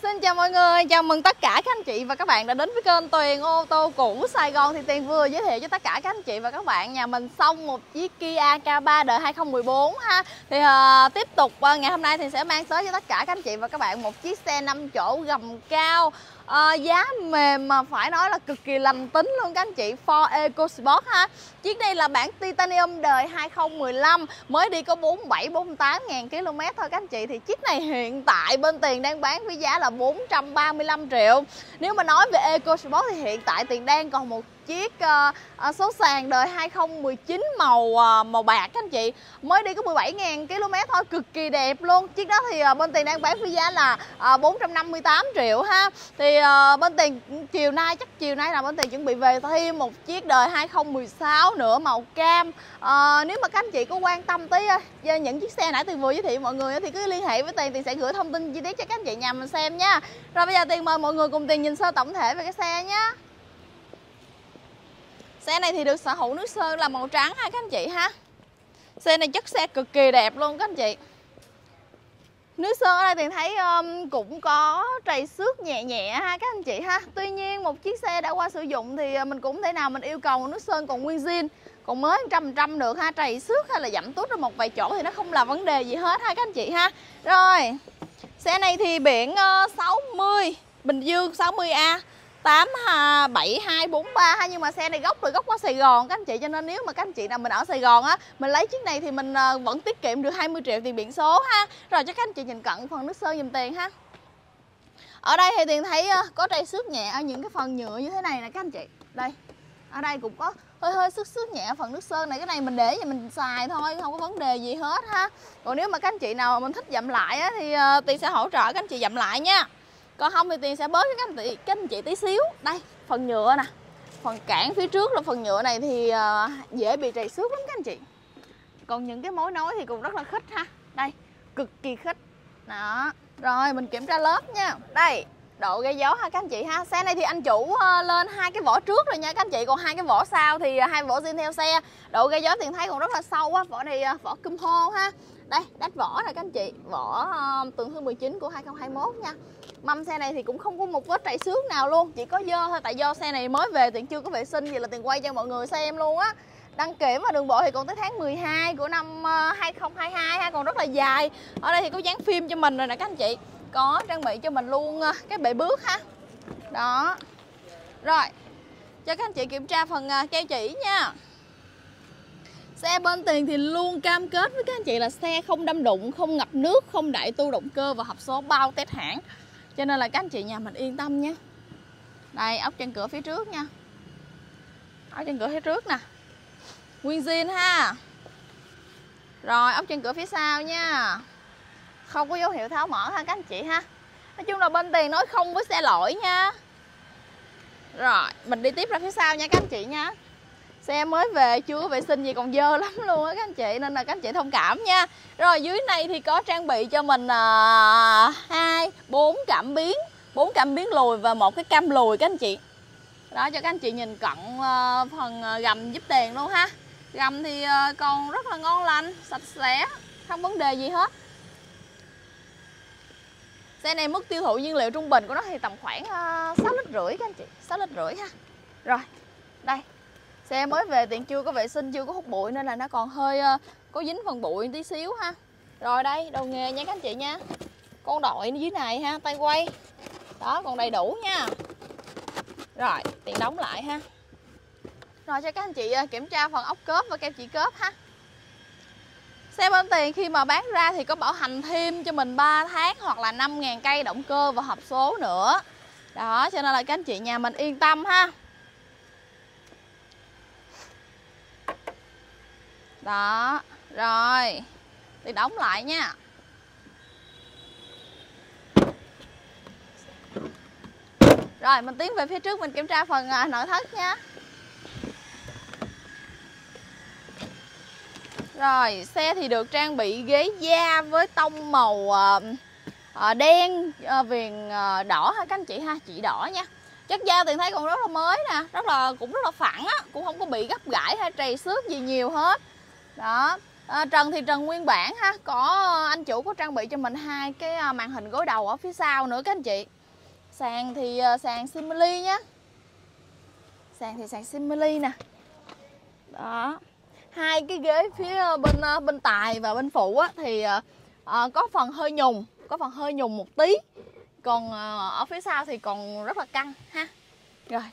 Xin chào mọi người, chào mừng tất cả các anh chị và các bạn đã đến với kênh Tuyền ô tô cũ Sài Gòn. Thì Tuyền vừa giới thiệu cho tất cả các anh chị và các bạn nhà mình xong một chiếc Kia K3 đời 2014 ha. Thì tiếp tục ngày hôm nay thì sẽ mang tới cho tất cả các anh chị và các bạn một chiếc xe 5 chỗ gầm cao, giá mềm mà phải nói là cực kỳ lành tính luôn các anh chị, Ford EcoSport ha. Chiếc này là bản Titanium đời 2015, mới đi có 47-48 ngàn km thôi các anh chị. Thì chiếc này hiện tại bên Tiền đang bán với giá là 435 triệu. Nếu mà nói về EcoSport thì hiện tại Tiền đang còn một chiếc số sàn đời 2019 màu bạc các anh chị, mới đi có 17.000 km thôi, cực kỳ đẹp luôn. Chiếc đó thì bên Tiền đang bán với giá là 458 triệu ha. Thì bên Tiền chiều nay là bên Tiền chuẩn bị về thêm một chiếc đời 2016 nữa màu cam. Nếu mà các anh chị có quan tâm tới những chiếc xe nãy Tiền vừa giới thiệu mọi người thì cứ liên hệ với Tiền, Tiền sẽ gửi thông tin chi tiết cho các anh chị nhà mình xem nha. Rồi bây giờ Tiền mời mọi người cùng Tiền nhìn sơ tổng thể về cái xe nhé. Xe này thì được sở hữu nước sơn là màu trắng ha các anh chị ha. Xe này chất xe cực kỳ đẹp luôn các anh chị. Nước sơn ở đây Tiền thấy cũng có trầy xước nhẹ nhẹ ha các anh chị ha. Tuy nhiên một chiếc xe đã qua sử dụng thì mình cũng thể nào mình yêu cầu nước sơn còn nguyên zin, còn mới 100% được ha. Trầy xước hay là dặm tút ở một vài chỗ thì nó không là vấn đề gì hết ha các anh chị ha. Rồi, xe này thì biển 60 Bình Dương 60A 87243 ha, nhưng mà xe này gốc qua Sài Gòn các anh chị, cho nên nếu mà các anh chị nào mình ở Sài Gòn á, mình lấy chiếc này thì mình vẫn tiết kiệm được 20 triệu tiền biển số ha. Rồi cho các anh chị nhìn cận phần nước sơn giùm Tiền ha. Ở đây thì Tiền thấy có trầy xước nhẹ ở những cái phần nhựa như thế này nè các anh chị. Đây, ở đây cũng có hơi xước nhẹ ở phần nước sơn này. Cái này mình để cho mình xài thôi, không có vấn đề gì hết ha. Còn nếu mà các anh chị nào mình thích dặm lại á, thì Tiền sẽ hỗ trợ các anh chị dặm lại nha. Còn không thì Tiền sẽ bớt cho các anh chị tí xíu. Đây, phần nhựa nè, phần cản phía trước là phần nhựa này thì dễ bị trầy xước lắm các anh chị. Còn những cái mối nối thì cũng rất là khít ha. Đây, cực kỳ khít. Đó. Rồi mình kiểm tra lớp nha. Đây, độ gây gió ha các anh chị ha. Xe này thì anh chủ lên hai cái vỏ trước rồi nha các anh chị. Còn hai cái vỏ sau thì hai vỏ zin theo xe. Độ gây gió Tiền thấy còn rất là sâu á. Vỏ này vỏ cùm hô ha. Đây, đách vỏ nè các anh chị. Vỏ Tuần Hương 19 của 2021 nha. Mâm xe này thì cũng không có một vết trầy xước nào luôn, chỉ có dơ thôi. Tại do xe này mới về Tiền chưa có vệ sinh, vậy là Tiền quay cho mọi người xem luôn á. Đăng kiểm và đường bộ thì còn tới tháng 12 của năm 2022 ha, còn rất là dài. Ở đây thì có dán phim cho mình rồi nè các anh chị. Có trang bị cho mình luôn cái bệ bước ha. Đó. Rồi, cho các anh chị kiểm tra phần keo chỉ nha. Xe bên Tiền thì luôn cam kết với các anh chị là xe không đâm đụng, không ngập nước, không đại tu động cơ và hộp số bao test hãng. Cho nên là các anh chị nhà mình yên tâm nhé. Đây, ốc chân cửa phía trước nha. Ốc chân cửa phía trước nè, nguyên zin ha. Rồi, ốc chân cửa phía sau nha, không có dấu hiệu tháo mở ha các anh chị ha. Nói chung là bên Tiền nói không với xe lỗi nha. Rồi, mình đi tiếp ra phía sau nha các anh chị nha. Xe mới về chưa có vệ sinh gì còn dơ lắm luôn á các anh chị, nên là các anh chị thông cảm nha. Rồi dưới này thì có trang bị cho mình 4 cảm biến lùi và một cái cam lùi các anh chị. Đó, cho các anh chị nhìn cận phần gầm giúp Tiền luôn ha. Gầm thì còn rất là ngon lành, sạch sẽ, không vấn đề gì hết. Xe này mức tiêu thụ nhiên liệu trung bình của nó thì tầm khoảng 6,5 lít các anh chị, 6,5 lít ha. Rồi, đây. Xe mới về Tiền chưa có vệ sinh, chưa có hút bụi nên là nó còn hơi có dính phần bụi tí xíu ha. Rồi đây, đầu nghề nha các anh chị nha. Con đội dưới này ha, tay quay. Đó, còn đầy đủ nha. Rồi, Tiền đóng lại ha. Rồi cho các anh chị kiểm tra phần ốc cớp và keo chỉ cớp ha. Xe bên Tiền khi mà bán ra thì có bảo hành thêm cho mình 3 tháng hoặc là 5.000 cây động cơ và hộp số nữa. Đó, cho nên là các anh chị nhà mình yên tâm ha. Đó, rồi Tiền đóng lại nha. Rồi mình tiến về phía trước mình kiểm tra phần nội thất nha. Rồi xe thì được trang bị ghế da với tông màu đen viền đỏ ha các anh chị ha, chỉ đỏ nha. Chất da Tiền thấy còn rất là mới nè, cũng rất là phẳng á, cũng không có bị gấp gãi hay trầy xước gì nhiều hết. Đó, Trần thì trần nguyên bản ha, có anh chủ có trang bị cho mình 2 cái màn hình gối đầu ở phía sau nữa các anh chị. Sàn thì sàn Simili nhá. Sàn thì sàn Simili nè. Đó. 2 cái ghế phía bên tài và bên phụ á, thì có phần hơi nhùng một tí. Còn ở phía sau thì còn rất là căng ha. Rồi.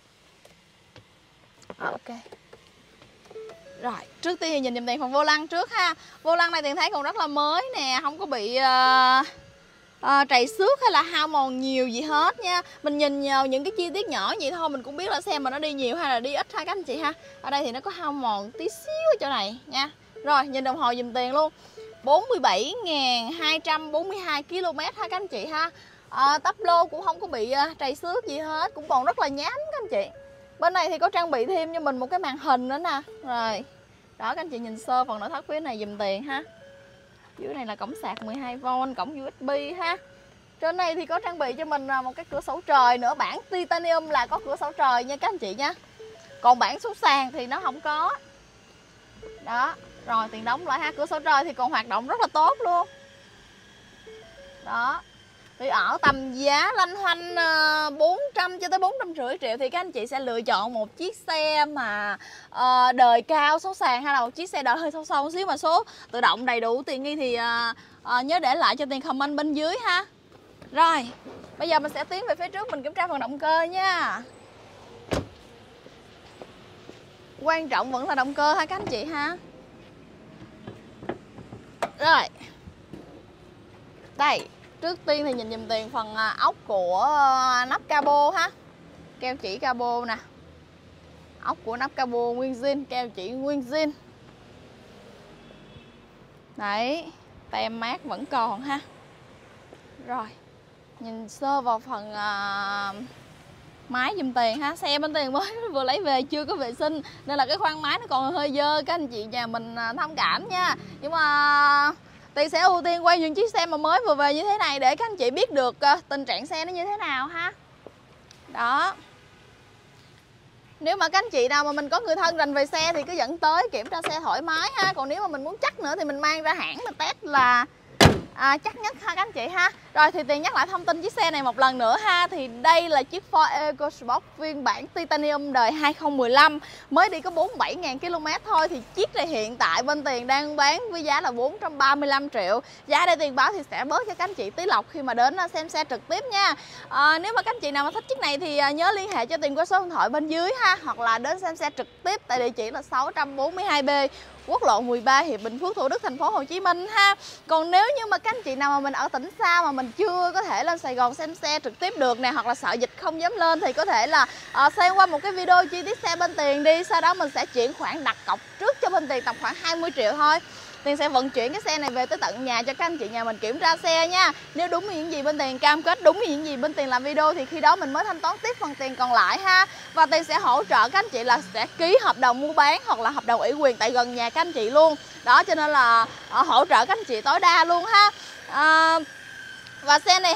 Ok. Rồi, trước tiên thì nhìn dùm Tiền phần vô lăng trước ha. Vô lăng này Tiền thấy còn rất là mới nè, không có bị trầy xước hay là hao mòn nhiều gì hết nha. Mình nhìn vào những cái chi tiết nhỏ vậy thôi mình cũng biết là xe mà nó đi nhiều hay là đi ít ha các anh chị ha. Ở đây thì nó có hao mòn tí xíu ở chỗ này nha. Rồi, nhìn đồng hồ dùm Tiền luôn. 47.242 km ha các anh chị ha. Tắp lô cũng không có bị trầy xước gì hết, cũng còn rất là nhám các anh chị. Bên này thì có trang bị thêm cho mình một cái màn hình nữa nè. Rồi. Đó, các anh chị nhìn sơ phần nội thất phía này dùm Tiền ha. Dưới này là cổng sạc 12V, cổng USB ha. Trên này thì có trang bị cho mình một cái cửa sổ trời nữa. Bản titanium là có cửa sổ trời nha các anh chị nha. Còn bản số sàn thì nó không có. Đó. Rồi Tiền đóng lại ha. Cửa sổ trời thì còn hoạt động rất là tốt luôn. Đó. Thì ở tầm giá lanh hoanh 400 cho tới 450 triệu thì các anh chị sẽ lựa chọn một chiếc xe mà đời cao số sàn hay là một chiếc xe đời hơi sâu sâu một xíu mà số tự động đầy đủ tiện nghi thì nhớ để lại cho Tiền comment bên dưới ha. Rồi, bây giờ mình sẽ tiến về phía trước mình kiểm tra phần động cơ nha. Quan trọng vẫn là động cơ ha các anh chị ha. Rồi. Đây. Trước tiên thì nhìn dùm Tiền phần ốc của nắp cabo ha. Keo chỉ cabo nè. Ốc của nắp cabo nguyên zin, keo chỉ nguyên zin. Đấy, tem mát vẫn còn ha. Rồi, nhìn sơ vào phần máy dùm Tiền ha. Xe bên Tiền mới vừa lấy về chưa có vệ sinh nên là cái khoang máy nó còn hơi dơ, các anh chị nhà mình thông cảm nha. Nhưng mà Tiền sẽ ưu tiên quay những chiếc xe mà mới vừa về như thế này để các anh chị biết được tình trạng xe nó như thế nào ha. Đó. Nếu mà các anh chị nào mà mình có người thân rành về xe thì cứ dẫn tới kiểm tra xe thoải mái ha. Còn nếu mà mình muốn chắc nữa thì mình mang ra hãng mình test là chắc nhất ha các anh chị ha. Rồi thì Tiền nhắc lại thông tin chiếc xe này một lần nữa ha. Thì đây là chiếc Ford EcoSport phiên bản titanium đời 2015, mới đi có 47.000 km thôi. Thì chiếc này hiện tại bên Tiền đang bán với giá là 435 triệu. Giá đây Tiền báo thì sẽ bớt cho các anh chị tí lọc khi mà đến xem xe trực tiếp nha. Nếu mà các anh chị nào mà thích chiếc này thì nhớ liên hệ cho Tiền qua số điện thoại bên dưới ha. Hoặc là đến xem xe trực tiếp tại địa chỉ là 642B Quốc lộ 13 Hiệp Bình Phước, Thủ Đức, thành phố Hồ Chí Minh ha. Còn nếu như mà các anh chị nào mà mình ở tỉnh xa mà mình chưa có thể lên Sài Gòn xem xe trực tiếp được nè, hoặc là sợ dịch không dám lên thì có thể là xem qua một cái video chi tiết xe bên Tiền đi. Sau đó mình sẽ chuyển khoản đặt cọc trước cho bên Tiền tầm khoảng 20 triệu thôi. Tiền sẽ vận chuyển cái xe này về tới tận nhà cho các anh chị nhà mình kiểm tra xe nha. Nếu đúng những gì bên Tiền cam kết, đúng những gì bên Tiền làm video thì khi đó mình mới thanh toán tiếp phần tiền còn lại ha. Và Tiền sẽ hỗ trợ các anh chị là sẽ ký hợp đồng mua bán hoặc là hợp đồng ủy quyền tại gần nhà các anh chị luôn. Đó, cho nên là hỗ trợ các anh chị tối đa luôn ha. Và xe này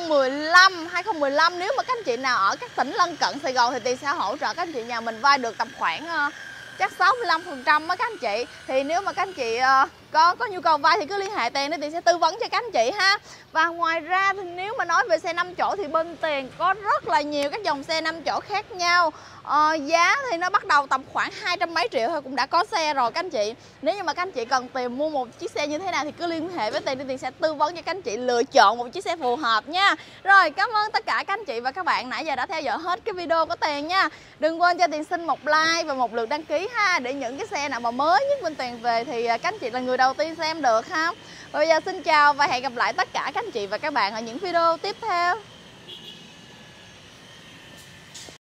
2015 nếu mà các anh chị nào ở các tỉnh lân cận Sài Gòn thì Tiền sẽ hỗ trợ các anh chị nhà mình vay được tầm khoảng chắc 65% á các anh chị. Thì nếu mà các anh chị có nhu cầu vay thì cứ liên hệ Tiền để Tiền sẽ tư vấn cho các anh chị ha. Và ngoài ra thì nếu mà nói về xe 5 chỗ thì bên Tiền có rất là nhiều các dòng xe 5 chỗ khác nhau. Giá thì nó bắt đầu tầm khoảng 200 mấy triệu thôi cũng đã có xe rồi các anh chị. Nếu như mà các anh chị cần tìm mua một chiếc xe như thế nào thì cứ liên hệ với Tiền để Tiền sẽ tư vấn cho các anh chị lựa chọn một chiếc xe phù hợp nha. Rồi, cảm ơn tất cả các anh chị và các bạn nãy giờ đã theo dõi hết cái video của Tiền nha. Đừng quên cho Tiền xin một like và một lượt đăng ký ha, để những cái xe nào mà mới nhất bên Tiền về thì các anh chị là người đầu tiên xem được ha. Và bây giờ xin chào và hẹn gặp lại tất cả các anh chị và các bạn ở những video tiếp theo.